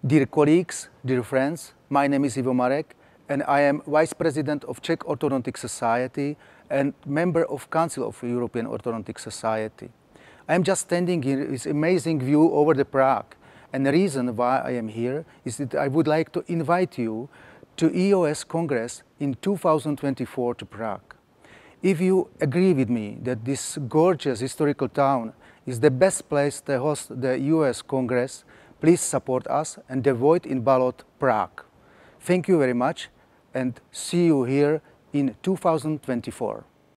Dear colleagues, dear friends, my name is Ivo Marek and I am Vice President of Czech Orthodontic Society and member of Council of European Orthodontic Society. I am just standing here with this amazing view over the Prague, and the reason why I am here is that I would like to invite you to EOS Congress in 2024 to Prague. If you agree with me that this gorgeous historical town is the best place to host the EOS Congress, please support us and vote in ballot Prague. Thank you very much and see you here in 2024.